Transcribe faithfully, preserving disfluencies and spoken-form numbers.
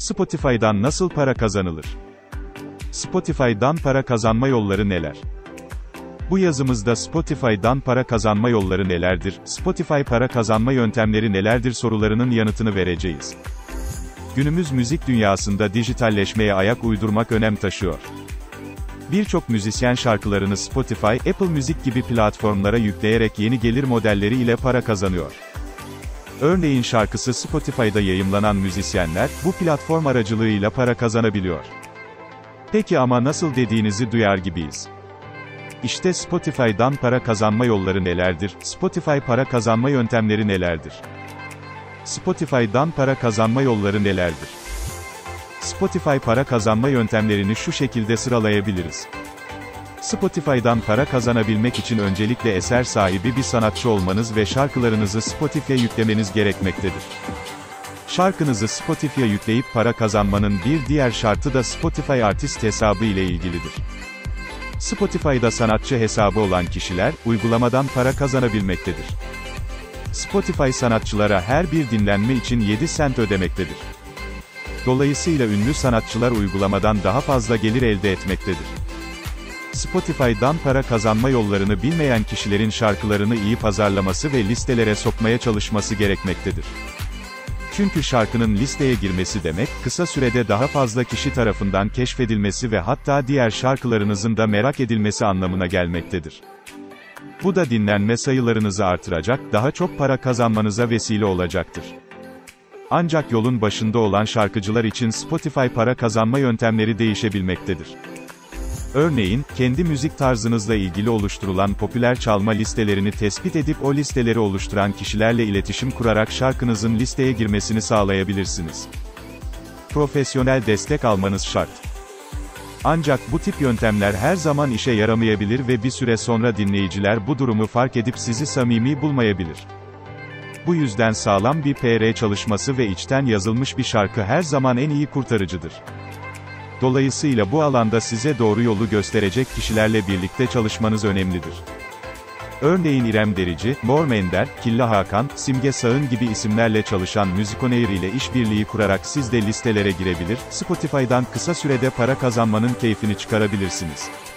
Spotify'dan nasıl para kazanılır? Spotify'dan para kazanma yolları neler? Bu yazımızda Spotify'dan para kazanma yolları nelerdir, Spotify para kazanma yöntemleri nelerdir sorularının yanıtını vereceğiz. Günümüz müzik dünyasında dijitalleşmeye ayak uydurmak önem taşıyor. Birçok müzisyen şarkılarını Spotify, Apple Müzik gibi platformlara yükleyerek yeni gelir modelleri ile para kazanıyor. Örneğin şarkısı Spotify'da yayımlanan müzisyenler, bu platform aracılığıyla para kazanabiliyor. Peki ama nasıl dediğinizi duyar gibiyiz. İşte Spotify'dan para kazanma yolları nelerdir, Spotify para kazanma yöntemleri nelerdir? Spotify'dan para kazanma yolları nelerdir? Spotify para kazanma yöntemlerini şu şekilde sıralayabiliriz. Spotify'dan para kazanabilmek için öncelikle eser sahibi bir sanatçı olmanız ve şarkılarınızı Spotify'a yüklemeniz gerekmektedir. Şarkınızı Spotify'a yükleyip para kazanmanın bir diğer şartı da Spotify Artist hesabı ile ilgilidir. Spotify'da sanatçı hesabı olan kişiler, uygulamadan para kazanabilmektedir. Spotify sanatçılara her bir dinlenme için yedi sent ödemektedir. Dolayısıyla ünlü sanatçılar uygulamadan daha fazla gelir elde etmektedir. Spotify'dan para kazanma yollarını bilmeyen kişilerin şarkılarını iyi pazarlaması ve listelere sokmaya çalışması gerekmektedir. Çünkü şarkının listeye girmesi demek, kısa sürede daha fazla kişi tarafından keşfedilmesi ve hatta diğer şarkılarınızın da merak edilmesi anlamına gelmektedir. Bu da dinlenme sayılarınızı artıracak, daha çok para kazanmanıza vesile olacaktır. Ancak yolun başında olan şarkıcılar için Spotify para kazanma yöntemleri değişebilmektedir. Örneğin, kendi müzik tarzınızla ilgili oluşturulan popüler çalma listelerini tespit edip o listeleri oluşturan kişilerle iletişim kurarak şarkınızın listeye girmesini sağlayabilirsiniz. Profesyonel destek almanız şart. Ancak bu tip yöntemler her zaman işe yaramayabilir ve bir süre sonra dinleyiciler bu durumu fark edip sizi samimi bulmayabilir. Bu yüzden sağlam bir P R çalışması ve içten yazılmış bir şarkı her zaman en iyi kurtarıcıdır. Dolayısıyla bu alanda size doğru yolu gösterecek kişilerle birlikte çalışmanız önemlidir. Örneğin İrem Derici, Mor Mender, Killa Hakan, Simge Sağın gibi isimlerle çalışan Musikonair ile işbirliği kurarak siz de listelere girebilir, Spotify'dan kısa sürede para kazanmanın keyfini çıkarabilirsiniz.